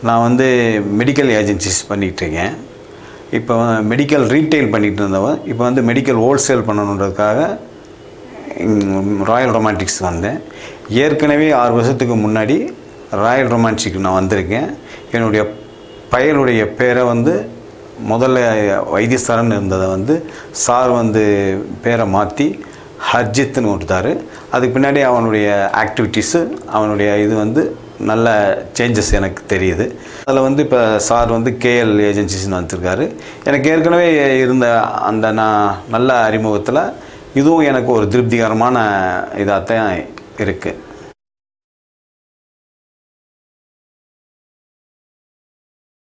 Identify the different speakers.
Speaker 1: நான் வந்து medical agencies பண்ணிகிட்ருக்கேன். இப்போ மெடிக்கல் ரீட்டெயில் பண்ணிகிட்டு இருந்தவன் இப்போ வந்து மெடிக்கல் ஹோல்சேல் பண்ணணுன்றதுக்காக ராயல் ரொமான்டிக்ஸ் வந்தேன். ஏற்கனவே 6 வருஷத்துக்கு முன்னாடி ராயல் ரொமான்டிக்ஸுக்கு நான் வந்திருக்கேன். என்னுடைய பையனுடைய பேரை வந்து முதல்ல வைத்தியசாரன் இருந்ததை வந்து சார் வந்து பேரை மாற்றி ஹர்ஜித்னு விட்டுட்டார். அதுக்கு பின்னாடி அவனுடைய ஆக்டிவிட்டீஸு அவனுடைய இது வந்து நல்ல சேஞ்சஸ் எனக்கு தெரியுது. அதில் வந்து இப்போ சார் வந்து கேஎல் ஏஜென்சிஸ்னு வந்திருக்காரு. எனக்கு ஏற்கனவே இருந்த அந்த நான் நல்ல அறிமுகத்தில் இதுவும் எனக்கு ஒரு திருப்திகரமான இதாக தான் இருக்குது.